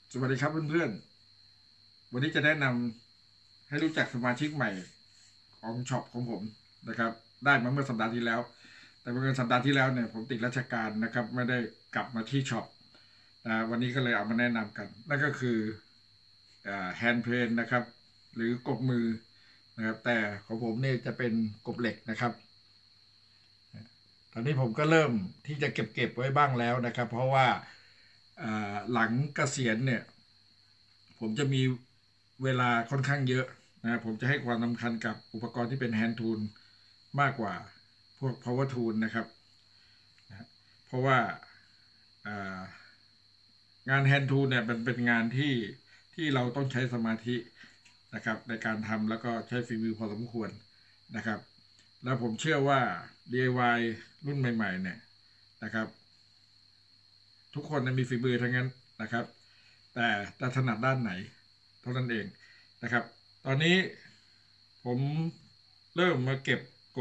สวัสดีครับเพื่อนๆวันนี้จะแนะนำให้รู้จักสมาชิกใหม่ของช็อปของผมนะครับได้มาเมื่อสัปดาห์ที่แล้วแต่เมื่อสัปดาห์ที่แล้วเนี่ยผมติดราชการนะครับไม่ได้กลับมาที่ช็อปวันนี้ก็เลยเอามาแนะนำกันนั่นก็คือแฮนด์เพลนนะครับหรือกบมือนะครับแต่ของผมเนี่ยจะเป็นกบเหล็กนะครับตอนนี้ผมก็เริ่มที่จะเก็บไว้บ้างแล้วนะครับเพราะว่าหลังเกษียณเนี่ยผมจะมีเวลาค่อนข้างเยอะนะผมจะให้ความสำคัญกับอุปกรณ์ที่เป็นแฮนด์ทูลมากกว่าพวก power tool นะครับเพราะว่างานแฮนด์ทูลเนี่ยเป็นงานที่เราต้องใช้สมาธินะครับในการทำแล้วก็ใช้ฝีมือพอสมควรนะครับแล้วผมเชื่อว่า DIY รุ่นใหม่ๆเนี่ยนะครับทุกคนมีฝีมือทั้งนั้นนะครับแต่จะถนัดด้านไหนเท่านั้นเองนะครับตอนนี้ผมเริ่มมาเก็บ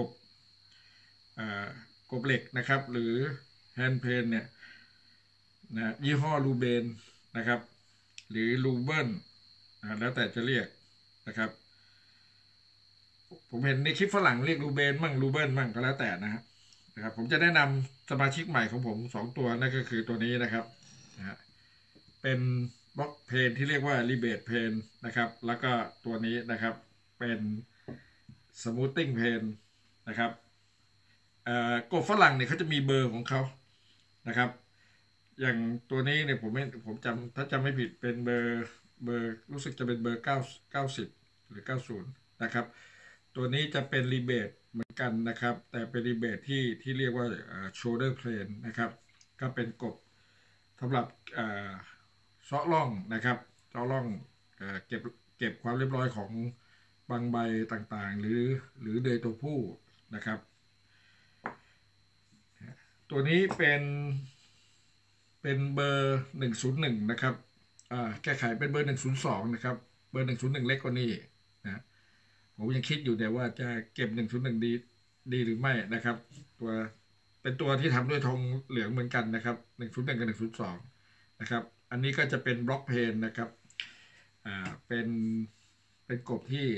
กบเหล็กนะครับหรือแฮนด์เพลนเนี่ยนะยี่ห้อลูเบนนะครับหรือลูเบิลแล้วแต่จะเรียกนะครับผมเห็นในคลิปฝรั่งเรียกลูเบนมั่งลูเบิลมั่งก็แล้วแต่นะครับผมจะแนะนำสมาชิกใหม่ของผม2ตัวนั่นก็คือตัวนี้นะครับเป็นบล็อกเพนที่เรียกว่ารีเบทเพนนะครับแล้วก็ตัวนี้นะครับเป็นสมูทติ้งเพนนะครับกบฝรั่งเนี่ยเขาจะมีเบอร์ของเขานะครับอย่างตัวนี้เนี่ยผมจำถ้าจำไม่ผิดเป็นเบอร์รู้สึกจะเป็นเบอร์90หรือ90นะครับตัวนี้จะเป็นรีเบทเหมือนกันนะครับแต่เป็นรีเบทที่เรียกว่าshoulder plane นะครับก็เป็นกบสำหรับเซาะร่องนะครับเซาะร่องเก็บความเรียบร้อยของบางใบต่างๆหรือเดยตัวผู้นะครับตัวนี้เป็นเบอร์101นะครับแก้ไขเป็นเบอร์102นะครับเบอร์101เล็กกว่านี้นะผมยังคิดอยู่แต่ว่าจะเก็บ101ดีหรือไม่นะครับเป็นตัวที่ทำด้วยทองเหลืองเหมือนกันนะครับ101กับ102นะครับอันนี้ก็จะเป็นบล็อกเพนนะครับเป็นกบที่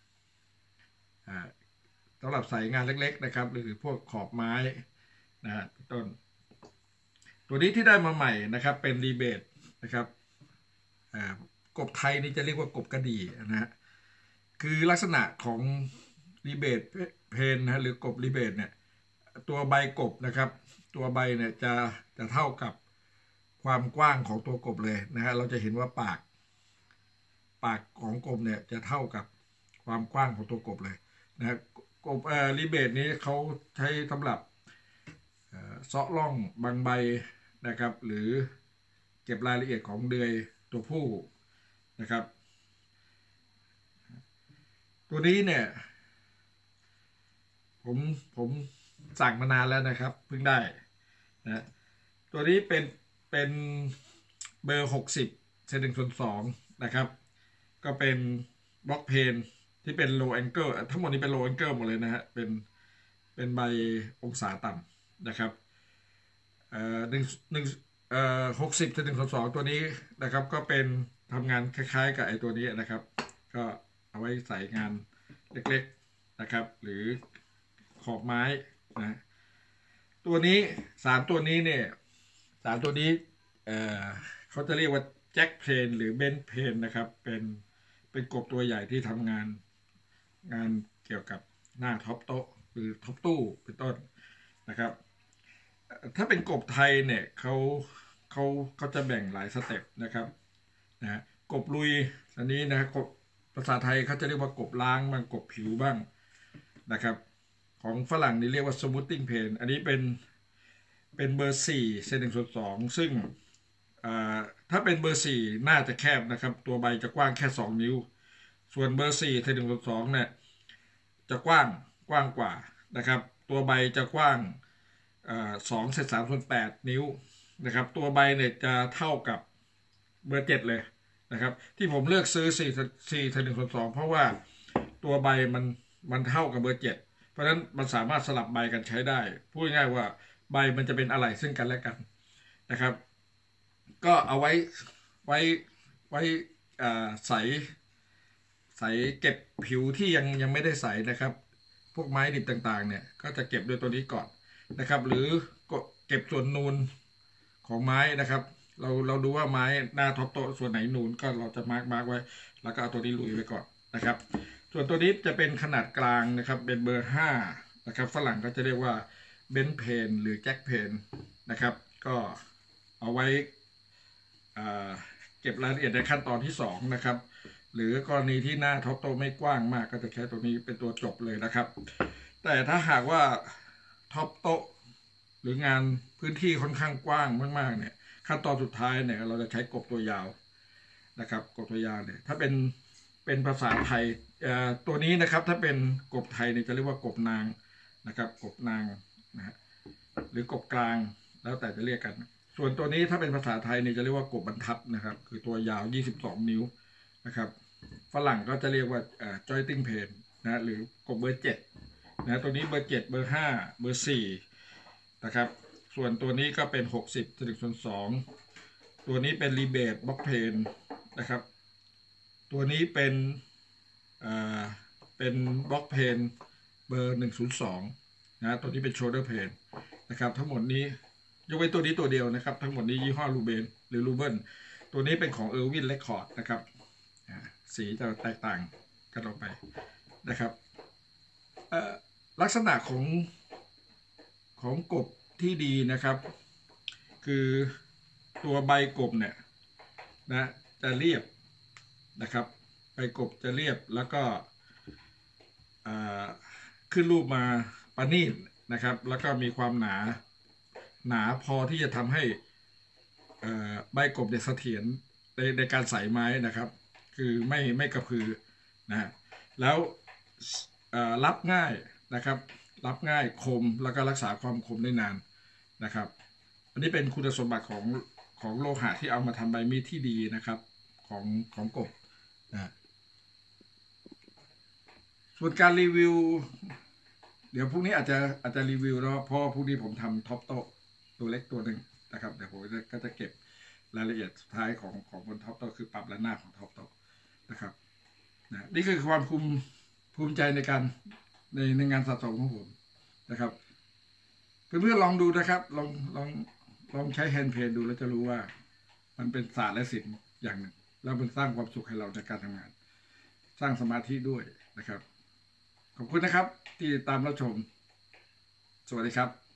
สำหรับใส่งานเล็กๆนะครับหรือพวกขอบไม้นะต้นตัวนี้ที่ได้มาใหม่นะครับเป็นรีเบทนะครับกบไทยนี่จะเรียกว่ากบกระดี่นะฮะคือลักษณะของรีเบทเพนนะหรือกบรีเบทเนี่ยตัวใบกบนะครับตัวใบเนี่ยจะเท่ากับความกว้างของตัวกบเลยนะฮะเราจะเห็นว่าปากของกบเนี่ยจะเท่ากับความกว้างของตัวกบเลยนะกบรีเบทนี้เขาใช้สำหรับเซาะร่องบางใบนะครับหรือเก็บรายละเอียดของเดือยตัวผู้นะครับตัวนี้เนี่ยผมสั่งมานานแล้วนะครับเพิ่งได้นะตัวนี้เป็นเบอร์60เซน1/2นะครับก็เป็นบล็อกเพนที่เป็น low angle ทั้งหมดนี้เป็น low angle หมดเลยนะฮะเป็นใบองศาต่ำนะครับ60เซน1/2ตัวนี้นะครับก็เป็นทำงานคล้ายๆกับไอ้ตัวนี้นะครับก็เอาไว้ใส่งานเล็กๆนะครับหรือขอบไม้นะตัวนี้3ตัวนี้เนี่ย3ตัวนี้เขาจะเรียกว่าแจ็คเพนหรือเบนเพนนะครับเป็นกบตัวใหญ่ที่ทำงานเกี่ยวกับหน้าท็อปโต๊ะหรือท็อปตู้เป็นต้นนะครับถ้าเป็นกบไทยเนี่ยเขาจะแบ่งหลายสเต็ปนะครับนะกบลุยอันนี้นะกบภาษาไทยเขาจะเรียกว่ากบล้างบ้างกบผิวบ้างนะครับของฝรั่งนี่เรียกว่า smoothing plane อันนี้เป็นเบอร์4เซน1/2ซึ่งถ้าเป็นเบอร์4น่าจะแคบนะครับตัวใบจะกว้างแค่2นิ้วส่วนเบอร์4เซน1/2เนี่ยจะกว้างกว่านะครับตัวใบจะกว้าง2 เศษ 3/8 นิ้วนะครับตัวใบเนี่ยจะเท่ากับเบอร์7เลยนะครับที่ผมเลือกซื้อ4เซน1/2เพราะว่าตัวใบมันเท่ากับเบอร์7เพราะฉะนั้นมันสามารถสลับใบกันใช้ได้พูดง่ายๆว่าใบมันจะเป็นอะไรซึ่งกันและกันนะครับก็เอาไว้ไว้ใสเก็บผิวที่ยังไม่ได้ใสนะครับพวกไม้ดิบต่างๆเนี่ยก็จะเก็บด้วยตัวนี้ก่อนนะครับหรือเก็บส่วนนูนของไม้นะครับเราดูว่าไม้หน้าท็อปโต๊ะส่วนไหนนูนก็เราจะมาร์กไว้แล้วก็เอาตัวนี้ลุยไปก่อนนะครับส่วนตัวนี้จะเป็นขนาดกลางนะครับเป็นเบอร์5นะครับฝรั่งก็จะเรียกว่าเบนเพนหรือแจ็คเพนนะครับก็เอาไว้เก็บรายละเอียดในขั้นตอนที่2นะครับหรือกรณีที่หน้าท็อปโต๊ะไม่กว้างมากก็จะใช้ตัวนี้เป็นตัวจบเลยนะครับแต่ถ้าหากว่าท็อปโต๊ะหรืองานพื้นที่ค่อนข้างกว้างมากๆเนี่ยขั้นตอนสุดท้ายเนี่ยเราจะใช้กบตัวยาวนะครับกบตัวยาวเนี่ยถ้าเป็นภาษาไทยตัวนี้นะครับถ้าเป็นกบไทยเนี่ยจะเรียกว่ากบนางนะครับกบนางนะฮะหรือกบกลางแล้วแต่จะเรียกกันส่วนตัวนี้ถ้าเป็นภาษาไทยเนี่ยจะเรียกว่ากบบรรทัดนะครับคือตัวยาว22นิ้วนะครับฝรั่งก็จะเรียกว่าjointing pen นะหรือกบเบอร์7นะตัวนี้เบอร์7เบอร์5เบอร์4นะครับส่วนตัวนี้ก็เป็น60/2ตัวนี้เป็นรีเบทบล็อกเพนนะครับตัวนี้เป็นบล็อกเพนเบอร์102นะตัวนี้เป็นโชเดอร์เพนนะครับทั้งหมดนี้ยกเว้นตัวนี้ตัวเดียวนะครับทั้งหมดนี้ยี่ห้อลูเบนหรือลูเบิลตัวนี้เป็นของเออร์วินเรคคอร์ดนะครับสีจะแตกต่างกันออกไปนะครับลักษณะของกบที่ดีนะครับคือตัวใบกบเนี่ยนะจะเรียบนะครับใบกบจะเรียบแล้วก็ขึ้นรูปมาประณีตนะครับแล้วก็มีความหนาพอที่จะทำให้ใบกบเนี่ยเสถียรในการใส่ไม้นะครับคือไม่กระพือนะแล้วรับง่ายนะครับรับง่ายคมแล้วก็รักษาความคมได้นานนะครับอันนี้เป็นคุณสมบัติของโลหะที่เอามาทำใบมีดที่ดีนะครับของกบนะส่วนการรีวิวเดี๋ยวพรุ่งนี้อาจจะรีวิวแล้วเพราะพรุ่งนี้ผมทำท็อปโต๊ะตัวเล็กตัวหนึ่งนะครับเดี๋ยวผมก็จะเก็บรายละเอียดสุดท้ายของบนท็อปโต๊ะคือปรับระนาบของท็อปโต๊ะนะครับนะนี่คือความภูมิใจในการในงานสะสมของผมนะครับเพื่อนๆลองดูนะครับลองใช้แฮนด์เพนดูแล้วจะรู้ว่ามันเป็นศาสตร์และศิลป์อย่างหนึ่งแล้วมันสร้างความสุขให้เราในการทำงานสร้างสมาธิด้วยนะครับขอบคุณนะครับที่ตามรับชมสวัสดีครับ